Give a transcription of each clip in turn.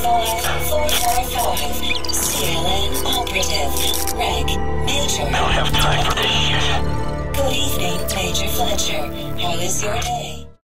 545, CLN operative, Reg, Major. I don't have time for this shit. Good evening, Major Fletcher. How is your day?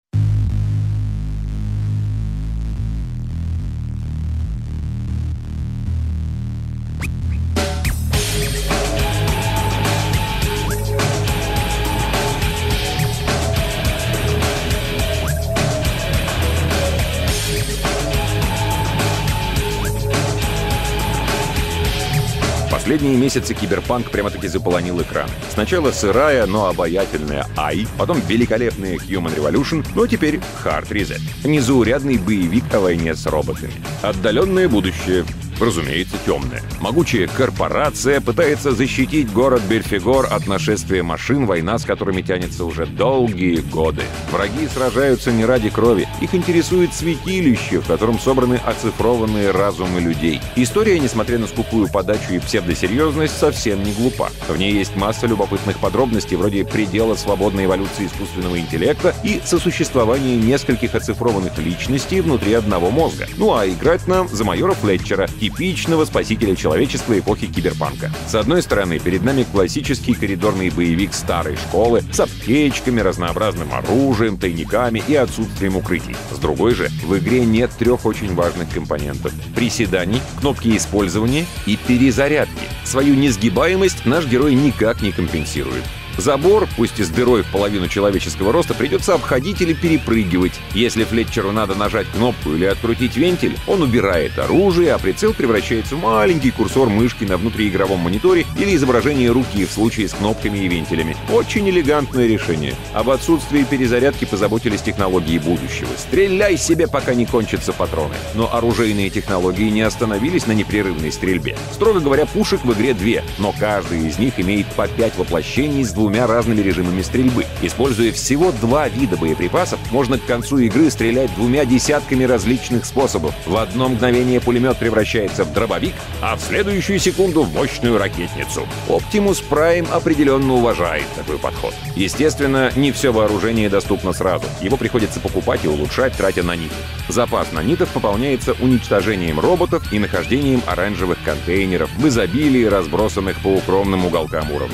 Последние месяцы киберпанк прямо-таки заполонил экран. Сначала сырая, но обаятельная AI, потом великолепная Human Revolution, но теперь Hard Reset. Незаурядный боевик о войне с роботами. Отдаленное будущее. Разумеется, темная. Могучая корпорация пытается защитить город Бельфегор от нашествия машин, война с которыми тянется уже долгие годы. Враги сражаются не ради крови. Их интересует святилище, в котором собраны оцифрованные разумы людей. История, несмотря на скупую подачу и псевдосерьезность, совсем не глупа. В ней есть масса любопытных подробностей, вроде предела свободной эволюции искусственного интеллекта и сосуществования нескольких оцифрованных личностей внутри одного мозга. Ну а играть нам за майора Флетчера, типичного спасителя человечества эпохи киберпанка. С одной стороны, перед нами классический коридорный боевик старой школы с аптечками, разнообразным оружием, тайниками и отсутствием укрытий. С другой же, в игре нет трех очень важных компонентов: приседаний, кнопки использования и перезарядки. Свою несгибаемость наш герой никак не компенсирует. Забор, пусть и с дырой в половину человеческого роста, придется обходить или перепрыгивать. Если Флетчеру надо нажать кнопку или открутить вентиль, он убирает оружие, а прицел превращается в маленький курсор мышки на внутриигровом мониторе или изображение руки в случае с кнопками и вентилями. Очень элегантное решение. Об отсутствии перезарядки позаботились технологии будущего. Стреляй себе, пока не кончатся патроны. Но оружейные технологии не остановились на непрерывной стрельбе. Строго говоря, пушек в игре 2, но каждый из них имеет по 5 воплощений с двумя разными режимами стрельбы. Используя всего 2 вида боеприпасов, можно к концу игры стрелять 2 десятками различных способов. В одно мгновение пулемет превращается в дробовик, а в следующую секунду в мощную ракетницу. Optimus Prime определенно уважает такой подход. Естественно, не все вооружение доступно сразу. Его приходится покупать и улучшать, тратя наниты. Запас нанитов пополняется уничтожением роботов и нахождением оранжевых контейнеров в изобилии, разбросанных по укромным уголкам уровня.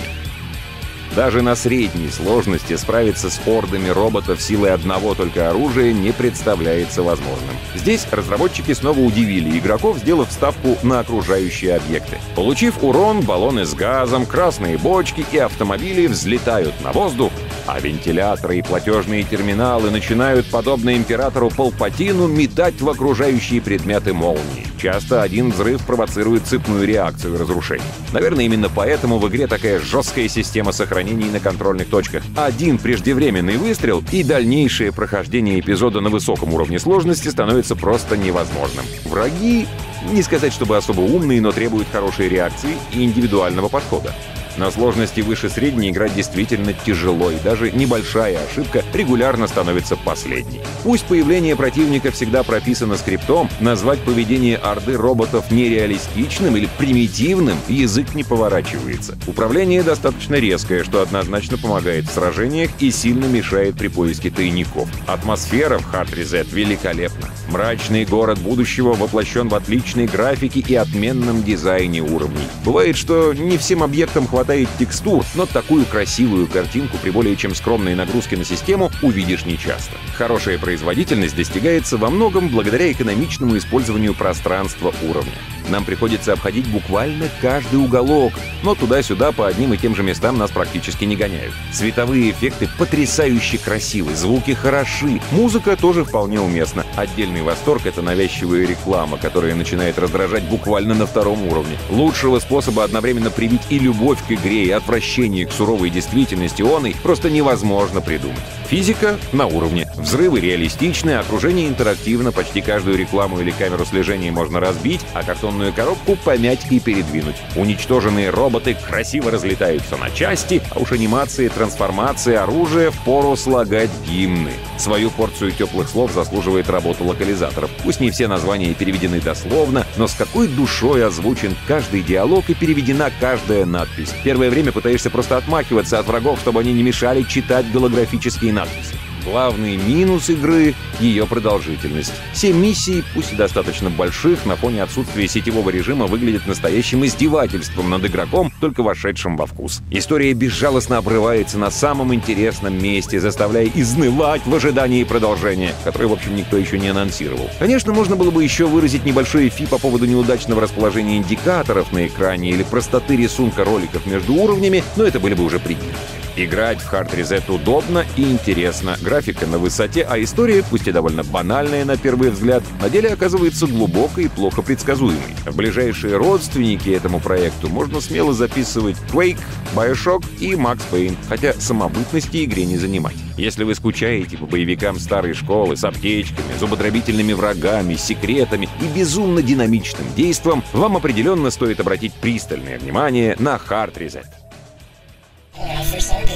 Даже на средней сложности справиться с ордами роботов силой одного только оружия не представляется возможным. Здесь разработчики снова удивили игроков, сделав ставку на окружающие объекты. Получив урон, баллоны с газом, красные бочки и автомобили взлетают на воздух, а вентиляторы и платежные терминалы начинают, подобно императору Палпатину, метать в окружающие предметы молнии. Часто один взрыв провоцирует цепную реакцию разрушений. Наверное, именно поэтому в игре такая жесткая система сохранения на контрольных точках. Один преждевременный выстрел, и дальнейшее прохождение эпизода на высоком уровне сложности становится просто невозможным. Враги, не сказать чтобы особо умные, но требуют хорошей реакции и индивидуального подхода. На сложности выше средней играть действительно тяжело, и даже небольшая ошибка регулярно становится последней. Пусть появление противника всегда прописано скриптом, назвать поведение орды роботов нереалистичным или примитивным язык не поворачивается. Управление достаточно резкое, что однозначно помогает в сражениях и сильно мешает при поиске тайников. Атмосфера в Hard Reset великолепна. Мрачный город будущего воплощен в отличной графике и отменном дизайне уровней. Бывает, что не всем объектам хватает текстур, но такую красивую картинку при более чем скромной нагрузке на систему увидишь нечасто. Хорошая производительность достигается во многом благодаря экономичному использованию пространства уровня. Нам приходится обходить буквально каждый уголок, но туда-сюда по одним и тем же местам нас практически не гоняют. Световые эффекты потрясающе красивы, звуки хороши, музыка тоже вполне уместна. Отдельный восторг — это навязчивая реклама, которая начинает раздражать буквально на 2-м уровне. Лучшего способа одновременно привить и любовь к игре, и отвращение к суровой действительности оной просто невозможно придумать. Физика на уровне. Взрывы реалистичны, окружение интерактивно, почти каждую рекламу или камеру слежения можно разбить, а картонную коробку помять и передвинуть. Уничтоженные роботы красиво разлетаются на части, а уж анимации, трансформации, оружия впору слагать гимны. Свою порцию теплых слов заслуживает работа локализаторов. Пусть не все названия переведены дословно, но с какой душой озвучен каждый диалог и переведена каждая надпись. Первое время пытаешься просто отмахиваться от врагов, чтобы они не мешали читать голографические надписи. Главный минус игры — ее продолжительность. 7 миссий, пусть и достаточно больших, на фоне отсутствия сетевого режима выглядят настоящим издевательством над игроком, только вошедшим во вкус. История безжалостно обрывается на самом интересном месте, заставляя изнывать в ожидании продолжения, которое, в общем, никто еще не анонсировал. Конечно, можно было бы еще выразить небольшой эфи по поводу неудачного расположения индикаторов на экране или простоты рисунка роликов между уровнями, но это были бы уже предельно. Играть в Hard Reset удобно и интересно, графика на высоте, а история, пусть и довольно банальная на первый взгляд, на деле оказывается глубокой и плохо предсказуемой. В ближайшие родственники этому проекту можно смело записывать Quake, BioShock и Max Payne, хотя самобытности игре не занимать. Если вы скучаете по боевикам старой школы с аптечками, зуботробительными врагами, секретами и безумно динамичным действом, вам определенно стоит обратить пристальное внимание на Hard Reset. Now for some